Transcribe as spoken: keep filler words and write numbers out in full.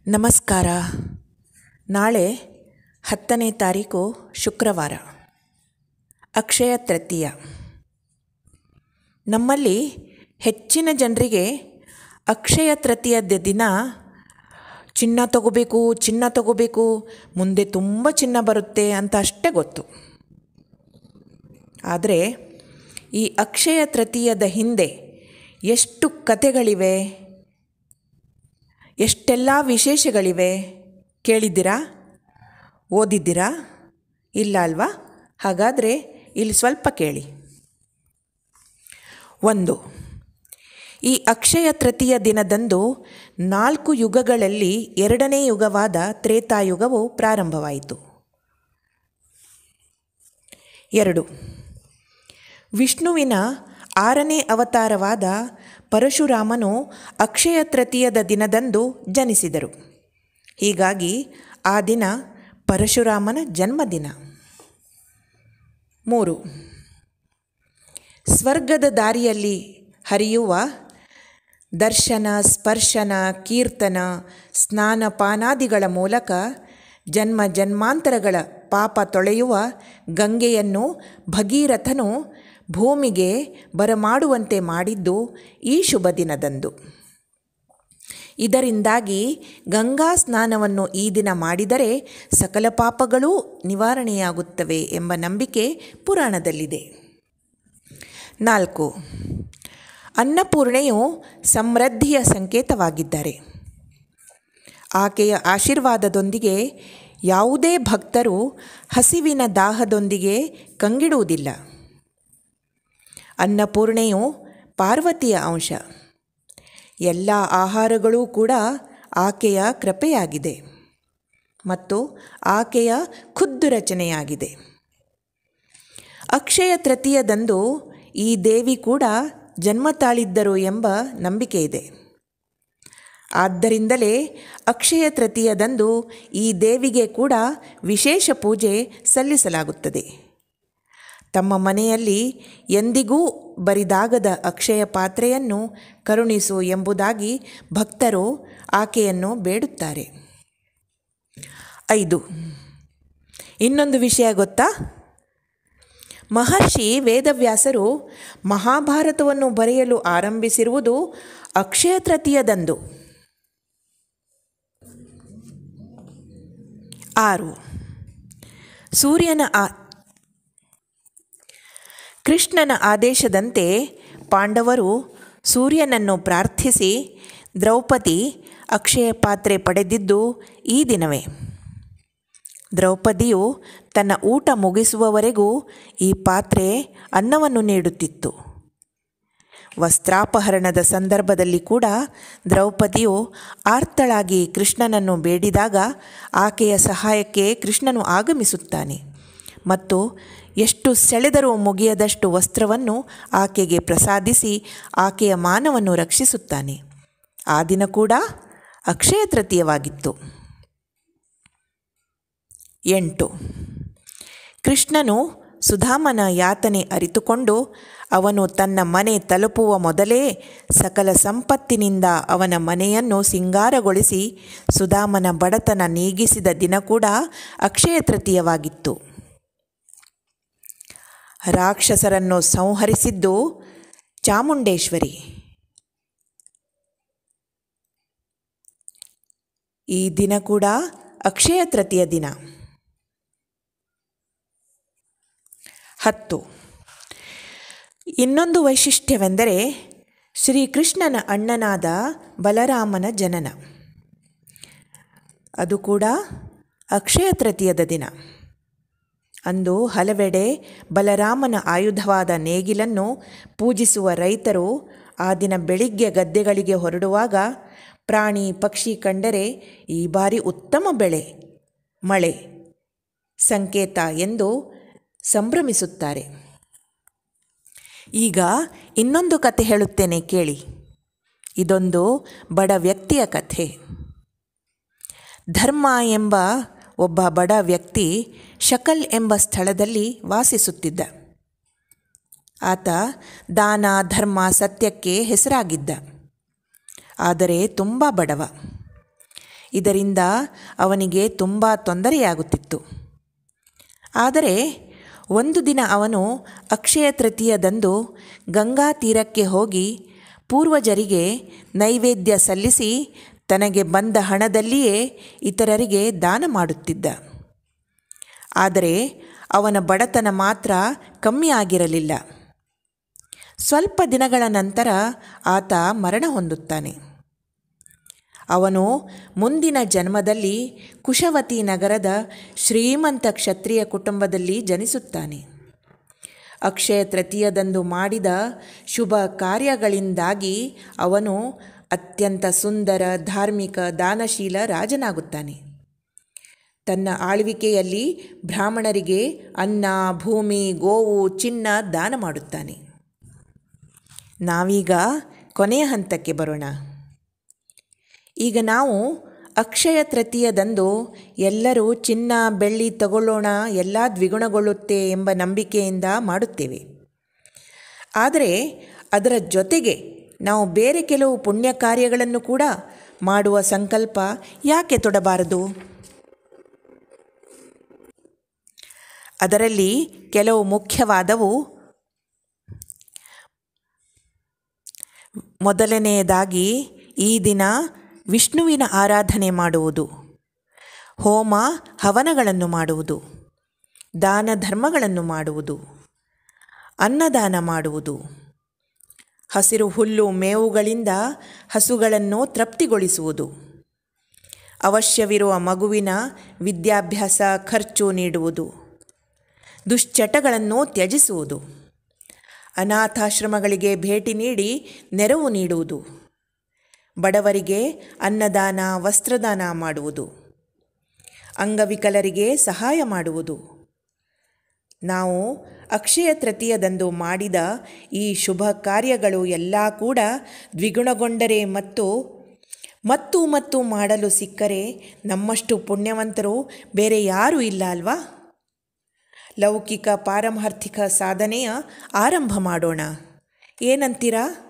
ನಮಸ್ಕಾರ. ನಾಳೆ ಹತ್ತನೇ ತಾರೀಕು ಶುಕ್ರವಾರ, ಅಕ್ಷಯ ತೃತೀಯ. ನಮ್ಮಲ್ಲಿ ಹೆಚ್ಚಿನ ಜನರಿಗೆ ಅಕ್ಷಯ ತೃತೀಯದ ದಿನ ಚಿನ್ನ ತಗೋಬೇಕು ಚಿನ್ನ ತಗೋಬೇಕು ಮುಂದೆ ತುಂಬ ಚಿನ್ನ ಬರುತ್ತೆ ಅಂತ ಅಷ್ಟೇ ಗೊತ್ತು. ಆದರೆ ಈ ಅಕ್ಷಯ ತೃತೀಯದ ಹಿಂದೆ ಎಷ್ಟು ಕಥೆಗಳಿವೆ, ಎಷ್ಟೆಲ್ಲ ವಿಶೇಷಗಳಿವೆ ಕೇಳಿದ್ದೀರಾ? ಓದಿದ್ದೀರಾ? ಇಲ್ಲ ಅಲ್ವಾ? ಹಾಗಾದರೆ ಇಲ್ಲಿ ಸ್ವಲ್ಪ ಕೇಳಿ. ಒಂದು, ಈ ಅಕ್ಷಯ ತೃತೀಯ ದಿನದಂದು ನಾಲ್ಕು ಯುಗಗಳಲ್ಲಿ ಎರಡನೇ ಯುಗವಾದ ತ್ರೇತಾಯುಗವು ಪ್ರಾರಂಭವಾಯಿತು. ಎರಡು, ವಿಷ್ಣುವಿನ ಆರನೇ ಅವತಾರವಾದ ಪರಶುರಾಮನು ಅಕ್ಷಯ ತೃತೀಯದ ದಿನದಂದು ಜನಿಸಿದರು. ಹೀಗಾಗಿ ಆ ದಿನ ಪರಶುರಾಮನ ಜನ್ಮದಿನ. ಮೂರು, ಸ್ವರ್ಗದ ದಾರಿಯಲ್ಲಿ ಹರಿಯುವ ದರ್ಶನ, ಸ್ಪರ್ಶನ, ಕೀರ್ತನ, ಸ್ನಾನಪಾನಾದಿಗಳ ಮೂಲಕ ಜನ್ಮ ಜನ್ಮಾಂತರಗಳ ಪಾಪ ತೊಳೆಯುವ ಗಂಗೆಯನ್ನು ಭಗೀರಥನು ಭೂಮಿಗೆ ಬರಮಾಡುವಂತೆ ಮಾಡಿದ್ದು ಈ ಶುಭ ದಿನದಂದು. ಇದರಿಂದಾಗಿ ಗಂಗಾ ಸ್ನಾನವನ್ನು ಈ ದಿನ ಮಾಡಿದರೆ ಸಕಲ ಪಾಪಗಳೂ ನಿವಾರಣೆಯಾಗುತ್ತವೆ ಎಂಬ ನಂಬಿಕೆ ಪುರಾಣದಲ್ಲಿದೆ. ನಾಲ್ಕು, ಅನ್ನಪೂರ್ಣೆಯು ಸಮೃದ್ಧಿಯ ಸಂಕೇತವಾಗಿದ್ದಾರೆ. ಆಕೆಯ ಆಶೀರ್ವಾದದೊಂದಿಗೆ ಯಾವುದೇ ಭಕ್ತರು ಹಸಿವಿನ ದಾಹದೊಂದಿಗೆ ಕಂಗಿಡುವುದಿಲ್ಲ. ಅನ್ನಪೂರ್ಣೆಯು ಪಾರ್ವತಿಯ ಅಂಶ. ಎಲ್ಲ ಆಹಾರಗಳೂ ಕೂಡ ಆಕೆಯ ಕೃಪೆಯಾಗಿದೆ ಮತ್ತು ಆಕೆಯ ಖುದ್ದು ರಚನೆಯಾಗಿದೆ. ಅಕ್ಷಯ ತೃತೀಯದಂದು ಈ ದೇವಿ ಕೂಡ ಜನ್ಮ ತಾಳಿದ್ದರು ಎಂಬ ನಂಬಿಕೆ ಇದೆ. ಆದ್ದರಿಂದಲೇ ಅಕ್ಷಯ ತೃತೀಯದಂದು ಈ ದೇವಿಗೆ ಕೂಡ ವಿಶೇಷ ಪೂಜೆ ಸಲ್ಲಿಸಲಾಗುತ್ತದೆ. ತಮ್ಮ ಮನೆಯಲ್ಲಿ ಎಂದಿಗೂ ಬರಿದಾಗದ ಅಕ್ಷಯ ಪಾತ್ರೆಯನ್ನು ಕರುಣಿಸು ಎಂಬುದಾಗಿ ಭಕ್ತರು ಆಕೆಯನ್ನು ಬೇಡುತ್ತಾರೆ. ಐದು, ಇನ್ನೊಂದು ವಿಷಯ ಗೊತ್ತಾ? ಮಹರ್ಷಿ ವೇದವ್ಯಾಸರು ಮಹಾಭಾರತವನ್ನು ಬರೆಯಲು ಆರಂಭಿಸಿರುವುದು ಅಕ್ಷಯ ತೃತೀಯದಂದು. ಆರು, ಸೂರ್ಯನ ಆ ಕೃಷ್ಣನ ಆದೇಶದಂತೆ ಪಾಂಡವರು ಸೂರ್ಯನನ್ನು ಪ್ರಾರ್ಥಿಸಿ ದ್ರೌಪದಿ ಅಕ್ಷಯ ಪಾತ್ರೆ ಪಡೆದಿದ್ದು ಈ ದಿನವೇ. ದ್ರೌಪದಿಯು ತನ್ನ ಊಟ ಮುಗಿಸುವವರೆಗೂ ಈ ಪಾತ್ರೆ ಅನ್ನವನ್ನು ನೀಡುತ್ತಿತ್ತು. ವಸ್ತ್ರಾಪಹರಣದ ಸಂದರ್ಭದಲ್ಲಿ ಕೂಡ ದ್ರೌಪದಿಯು ಆರ್ತಳಾಗಿ ಕೃಷ್ಣನನ್ನು ಬೇಡಿದಾಗ ಆಕೆಯ ಸಹಾಯಕ್ಕೆ ಕೃಷ್ಣನು ಆಗಮಿಸುತ್ತಾನೆ ಮತ್ತು ಎಷ್ಟು ಸೆಳೆದರೂ ಮುಗಿಯದಷ್ಟು ವಸ್ತ್ರವನ್ನು ಆಕೆಗೆ ಪ್ರಸಾದಿಸಿ ಆಕೆಯ ಮಾನವನ್ನು ರಕ್ಷಿಸುತ್ತಾನೆ. ಆ ದಿನ ಕೂಡ ಅಕ್ಷಯ ತೃತೀಯವಾಗಿತ್ತು. ಎಂಟು, ಕೃಷ್ಣನು ಸುಧಾಮನ ಯಾತನೆ ಅರಿತುಕೊಂಡು ಅವನು ತನ್ನ ಮನೆ ತಲುಪುವ ಮೊದಲೇ ಸಕಲ ಸಂಪತ್ತಿನಿಂದ ಅವನ ಮನೆಯನ್ನು ಸಿಂಗಾರಗೊಳಿಸಿ ಸುಧಾಮನ ಬಡತನ ನೀಗಿಸಿದ ದಿನ ಕೂಡ ಅಕ್ಷಯ ತೃತೀಯವಾಗಿತ್ತು. ರಾಕ್ಷಸರನ್ನು ಸಂಹರಿಸಿದ್ದು ಚಾಮುಂಡೇಶ್ವರಿ. ಈ ದಿನ ಕೂಡ ಅಕ್ಷಯ ತೃತೀಯ ದಿನ. ಹತ್ತು, ಇನ್ನೊಂದು ವೈಶಿಷ್ಟ್ಯವೆಂದರೆ ಶ್ರೀಕೃಷ್ಣನ ಅಣ್ಣನಾದ ಬಲರಾಮನ ಜನನ. ಅದು ಕೂಡ ಅಕ್ಷಯ ತೃತೀಯದ ದಿನ. ಅಂದು ಹಲವೆಡೆ ಬಲರಾಮನ ಆಯುಧವಾದ ನೇಗಿಲನ್ನು ಪೂಜಿಸುವ ರೈತರು ಆ ದಿನ ಬೆಳಿಗ್ಗೆ ಗದ್ದೆಗಳಿಗೆ ಹೊರಡುವಾಗ ಪ್ರಾಣಿ ಪಕ್ಷಿ ಕಂಡರೆ ಈ ಬಾರಿ ಉತ್ತಮ ಬೆಳೆ ಮಳೆ ಸಂಕೇತ ಎಂದು ಸಂಭ್ರಮಿಸುತ್ತಾರೆ. ಈಗ ಇನ್ನೊಂದು ಕತೆ ಹೇಳುತ್ತೇನೆ ಕೇಳಿ. ಇದೊಂದು ಬಡ ವ್ಯಕ್ತಿಯ ಕಥೆ. ಧರ್ಮ ಎಂಬ ಒಬ್ಬ ಬಡ ವ್ಯಕ್ತಿ ಶಕಲ್ ಎಂಬ ಸ್ಥಳದಲ್ಲಿ ವಾಸಿಸುತ್ತಿದ್ದ. ಆತ ದಾನ, ಧರ್ಮ, ಸತ್ಯಕ್ಕೆ ಹೆಸರಾಗಿದ್ದ. ಆದರೆ ತುಂಬ ಬಡವ. ಇದರಿಂದ ಅವನಿಗೆ ತುಂಬ ತೊಂದರೆಯಾಗುತ್ತಿತ್ತು. ಆದರೆ ಒಂದು ದಿನ ಅವನು ಅಕ್ಷಯ ತೃತೀಯದಂದು ಗಂಗಾ ತೀರಕ್ಕೆ ಹೋಗಿ ಪೂರ್ವಜರಿಗೆ ನೈವೇದ್ಯ ಸಲ್ಲಿಸಿ ತನಗೆ ಬಂದ ಹಣದಲ್ಲಿಯೇ ಇತರರಿಗೆ ದಾನ ಮಾಡುತ್ತಿದ್ದ. ಆದರೆ ಅವನ ಬಡತನ ಮಾತ್ರ ಕಮ್ಮಿ ಆಗಿರಲಿಲ್ಲ. ಸ್ವಲ್ಪ ದಿನಗಳ ನಂತರ ಆತ ಮರಣ ಹೊಂದುತ್ತಾನೆ. ಅವನು ಮುಂದಿನ ಜನ್ಮದಲ್ಲಿ ಕುಶವತಿ ನಗರದ ಶ್ರೀಮಂತ ಕ್ಷತ್ರಿಯ ಕುಟುಂಬದಲ್ಲಿ ಜನಿಸುತ್ತಾನೆ. ಅಕ್ಷಯ ತೃತೀಯದಂದು ಮಾಡಿದ ಶುಭ ಕಾರ್ಯಗಳಿಂದಾಗಿ ಅವನು ಅತ್ಯಂತ ಸುಂದರ, ಧಾರ್ಮಿಕ, ದಾನಶೀಲ ರಾಜನಾಗುತ್ತಾನೆ. ತನ್ನ ಆಳ್ವಿಕೆಯಲ್ಲಿ ಬ್ರಾಹ್ಮಣರಿಗೆ ಅನ್ನ, ಭೂಮಿ, ಗೋವು, ಚಿನ್ನ ದಾನ ಮಾಡುತ್ತಾನೆ. ನಾವೀಗ ಕೊನೆಯ ಹಂತಕ್ಕೆ ಬರೋಣ. ಈಗ ನಾವು ಅಕ್ಷಯ ತೃತೀಯದಂದು ಎಲ್ಲರೂ ಚಿನ್ನ, ಬೆಳ್ಳಿ ತಗೊಳ್ಳೋಣ, ಎಲ್ಲ ದ್ವಿಗುಣಗೊಳ್ಳುತ್ತೆ ಎಂಬ ನಂಬಿಕೆಯಿಂದ ಮಾಡುತ್ತೇವೆ. ಆದರೆ ಅದರ ಜೊತೆಗೆ ನಾವು ಬೇರೆ ಕೆಲವು ಪುಣ್ಯ ಕಾರ್ಯಗಳನ್ನು ಕೂಡ ಮಾಡುವ ಸಂಕಲ್ಪ ಯಾಕೆ ತೊಡಬಾರದು? ಅದರಲ್ಲಿ ಕೆಲವು ಮುಖ್ಯವಾದವು. ಮೊದಲನೆಯದಾಗಿ ಈ ದಿನ ವಿಷ್ಣುವಿನ ಆರಾಧನೆ ಮಾಡುವುದು, ಹೋಮ ಹವನಗಳನ್ನು ಮಾಡುವುದು, ದಾನ ಧರ್ಮಗಳನ್ನು ಮಾಡುವುದು, ಅನ್ನದಾನ ಮಾಡುವುದು, ಹಸಿರು ಹುಲ್ಲು ಮೇವುಗಳಿಂದ ಹಸುಗಳನ್ನು ತೃಪ್ತಿಗೊಳಿಸುವುದು, ಅವಶ್ಯವಿರುವ ಮಗುವಿನ ವಿದ್ಯಾಭ್ಯಾಸ ಖರ್ಚು ನೀಡುವುದು, ದುಶ್ಚಟಗಳನ್ನು ತ್ಯಜಿಸುವುದು, ಅನಾಥಾಶ್ರಮಗಳಿಗೆ ಭೇಟಿ ನೀಡಿ ನೆರವು ನೀಡುವುದು, ಬಡವರಿಗೆ ಅನ್ನದಾನ, ವಸ್ತ್ರದಾನ ಮಾಡುವುದು, ಅಂಗವಿಕಲರಿಗೆ ಸಹಾಯ ಮಾಡುವುದು. ನಾವು ಅಕ್ಷಯ ತೃತೀಯದಂದು ಮಾಡಿದ ಈ ಶುಭ ಕಾರ್ಯಗಳು ಎಲ್ಲ ಕೂಡ ದ್ವಿಗುಣಗೊಂಡರೆ ಮತ್ತು ಮತ್ತು ಮತ್ತು ಮಾಡಲು ಸಿಕ್ಕರೆ ನಮ್ಮಷ್ಟು ಪುಣ್ಯವಂತರು ಬೇರೆ ಯಾರೂ ಇಲ್ಲ ಅಲ್ವಾ? ಲೌಕಿಕ ಪಾರಮಾರ್ಥಿಕ ಸಾಧನೆಯ ಆರಂಭ ಮಾಡೋಣ. ಏನಂತೀರಾ?